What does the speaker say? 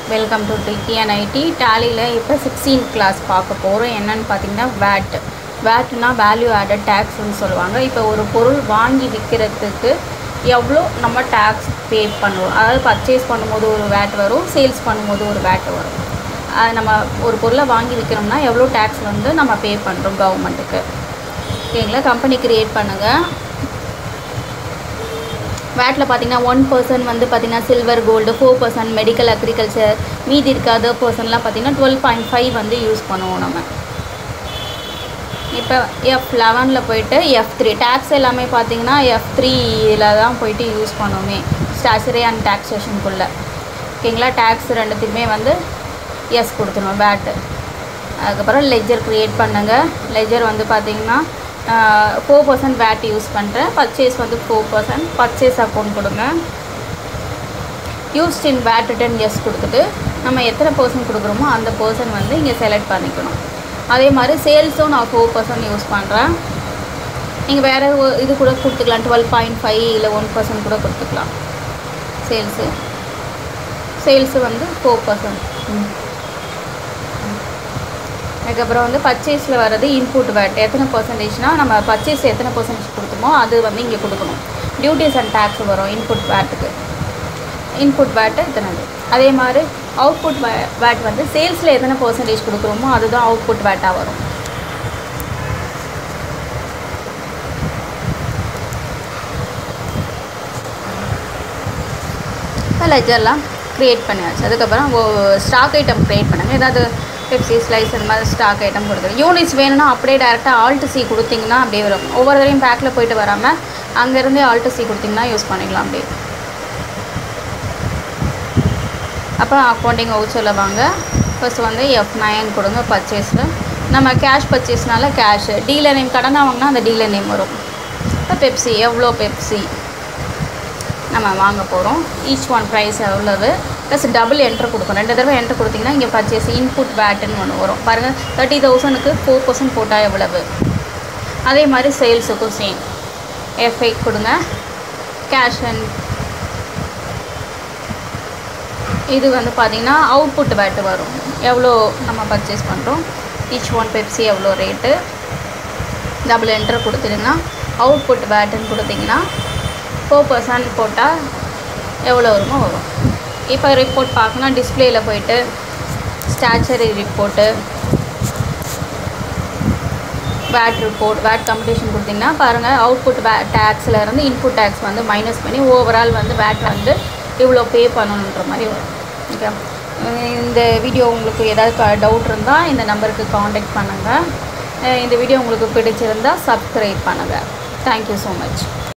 Welcome to TNIT டேலியில் இப்போ 16th class பார்க்க போகிறோம். என்னென்னு பார்த்தீங்கன்னா வேட்னா வேல்யூ ஆடட் டேக்ஸ்ன்னு சொல்லுவாங்க. இப்போ ஒரு பொருள் வாங்கி விற்கிறதுக்கு எவ்வளோ நம்ம டேக்ஸ் பே பண்ணுவோம், அதாவது பர்ச்சேஸ் பண்ணும்போது ஒரு வேட் வரும், சேல்ஸ் பண்ணும்போது ஒரு வேட் வரும். நம்ம ஒரு பொருளை வாங்கி விற்கிறோம்னா எவ்வளோ டேக்ஸ் வந்து நம்ம பே பண்ணுறோம் கவர்மெண்ட்டுக்கு. ஓகேங்களா, கம்பெனி க்ரியேட் பண்ணுங்கள். வேட்டில் பார்த்தீங்கன்னா 1% வந்து பார்த்திங்கன்னா சில்வர் கோல்டு, 4% மெடிக்கல் அக்ரிகல்ச்சர், மீதி இருக்க அதர் பர்சன்லாம் பார்த்திங்கன்னா 12.5 வந்து யூஸ் பண்ணுவோம் நம்ம. இப்போ F11 போய்ட்டு F3 டேக்ஸ் எல்லாமே பார்த்திங்கன்னா F3 தான் போய்ட்டு யூஸ் பண்ணுவோமே, ஸ்டாச்சுரி அண்ட் டாக்ஸேஷனுக்குள்ளே. ஓகேங்களா, டேக்ஸ் ரெண்டுத்துக்குமே வந்து எஸ் கொடுத்துருவோம் வேட்டு. அதுக்கப்புறம் லெஜர் க்ரியேட் பண்ணுங்கள். லெஜர் வந்து பார்த்திங்கன்னா 4% வேட் யூஸ் பண்ணுறேன். பர்ச்சேஸ் வந்து 4%, பர்ச்சேஸ் அக்கௌண்ட் கொடுங்க. Used in VAT returns கொடுத்துட்டு நம்ம எத்தனை பர்சன்ட் கொடுக்குறோமோ அந்த பர்சன் வந்து இங்கே செலக்ட் பண்ணிக்கணும். அதே மாதிரி சேல்ஸும் நான் 4% யூஸ் பண்ணுறேன். நீங்கள் வேறு இது கூட கொடுத்துக்கலாம், 12.5 இல்லை 1% கூட கொடுத்துக்கலாம். சேல்ஸு வந்து 4%. அதுக்கப்புறம் வந்து பர்ச்சேஸில் வர்றது இன்புட் வேட் எத்தனை பர்சன்டேஜ்னால் நம்ம பர்ச்சேஸ் எத்தனை பர்சன்டேஜ் கொடுத்தோமோ அது வந்து இங்கே கொடுக்கணும். டியூட்டிஸ் அண்ட் டேக்ஸ் வரும் இன்புட் வேட்டுக்கு. இன்புட் வேட்டு எத்தனை. அதே மாதிரி அவுட்புட் வேட் வந்து சேல்ஸில் எத்தனை பர்சன்டேஜ் கொடுக்குறோமோ அதுதான் அவுட்புட் வேட்டாக வரும். லெஜர்லாம் க்ரியேட் பண்ணியாச்சு. அதுக்கப்புறம் ஸ்டாக் ஐட்டம் க்ரியேட் பண்ணுங்கள். ஏதாவது பெப்சி ஸ்லைஸ் அந்த மாதிரி ஸ்டாக் ஐட்டம் கொடுத்துரு. யூனிட்ஸ் வேணும்னா அப்படியே டேரெக்டாக Alt+C கொடுத்திங்கன்னா அப்படியே வரும். ஒவ்வொரு தடையும் பேக்கில் போய்ட்டு வராமல் அங்கேருந்தே Alt+C கொடுத்திங்கன்னா யூஸ் பண்ணிக்கலாம் அப்படியே. அப்புறம் அக்கௌண்டிங் வவுச்சரில் வாங்க. ஃபஸ்ட்டு வந்து F9 கொடுங்க. பர்ச்சேஸில் நம்ம கேஷ் பர்ச்சேஸ்னால கேஷு, டீலர் நேம் கடனாக வாங்கினா அந்த டீலர் நேம் வரும். இப்போ பெப்சி எவ்வளோ பெப்சி நம்ம வாங்க போகிறோம், ஈச் ஒன் ப்ரைஸ் எவ்வளவு ப்ளஸ் டபுள் என்ட்ரு கொடுக்கணும். 2 தடவை என்ட்ரு கொடுத்திங்கன்னா இங்கே பர்ச்சேஸ் இன்புட் வேட்டுன்னு ஒன்று வரும் பாருங்கள். 30,000க்கு 4% போட்டால் எவ்வளவு. அதே மாதிரி சேல்ஸுக்கும் சேம் F8 கொடுங்க. கேஷ் அண்ட் இது வந்து பார்த்திங்கன்னா அவுட்புட் வேட்டு வரும், எவ்வளோ நம்ம பர்ச்சேஸ் பண்ணுறோம், ஈச் ஒன் பெப்சி எவ்வளோ ரேட்டு. டபுள் என்ட்ரு கொடுத்துட்டிங்கன்னா அவுட்புட் வேட்டுன்னு கொடுத்திங்கன்னா 4% போட்டால் எவ்வளோ வருமோ வரும். இப்போ ரிப்போர்ட் பார்க்கணும். டிஸ்பிளேயில் போய்ட்டு statutory report, VAT report, VAT computation கொடுத்திங்கன்னா பாருங்கள் அவுட்புட் டேக்ஸில் இருந்து இன்புட் டேக்ஸ் வந்து மைனஸ் பண்ணி ஓவரால் வந்து வேட் வந்து இவ்வளோ பே பண்ணணுன்ற மாதிரி வரும். ஓகே, இந்த வீடியோ உங்களுக்கு ஏதாவது டவுட் இருந்தால் இந்த நம்பருக்கு காண்டாக்ட் பண்ணுங்கள். இந்த வீடியோ உங்களுக்கு பிடிச்சிருந்தால் சப்ஸ்கிரைப் பண்ணுங்கள். Thank you so much.